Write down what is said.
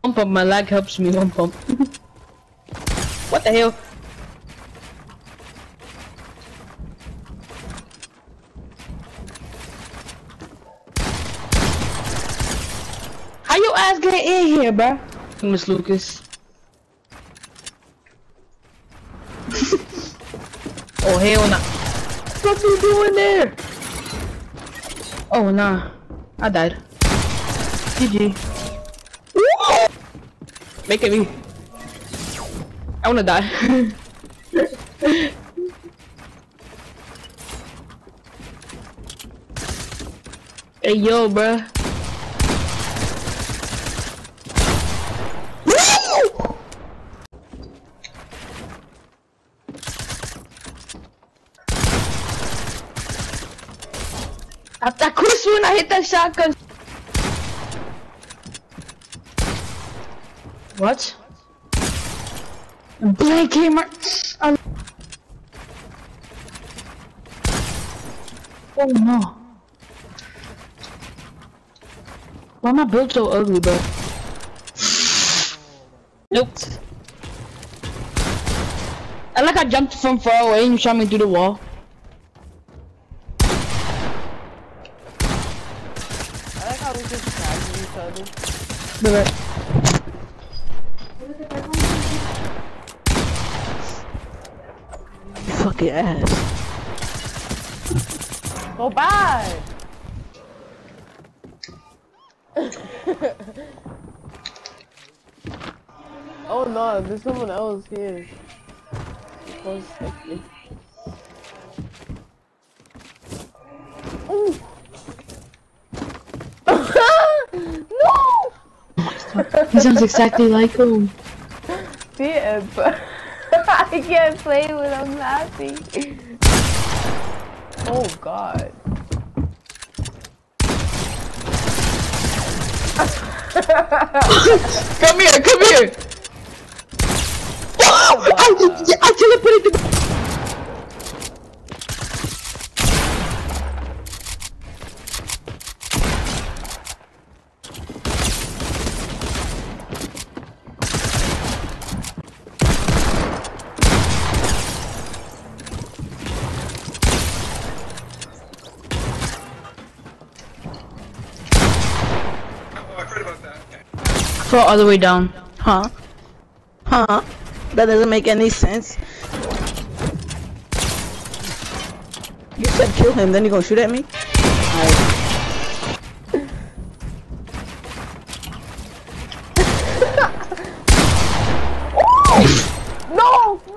One pump, my lag helps me one pump. What the hell? How your ass get in here, bruh? Miss Lucas. Oh hell nah. What you doing there? Oh nah. I died. GG. Make it me. I wanna die. Hey yo, bruh. I could've sworn I hit that shotgun. What? Blank camera. Oh no. Why am I built so ugly, bro? Nope. I jumped from far away and you shot me through the wall. I like how we just tagging each other. Right. Fucking ass. Go back! Oh no, there's someone else here. Ooh. No! He sounds exactly like him. Yeah, but I can't play when I'm happy. Oh god. Come here, come here! Oh, I teleported the. Fall all the way down. Huh? Huh? That doesn't make any sense. You said kill him, then you gonna shoot at me? No!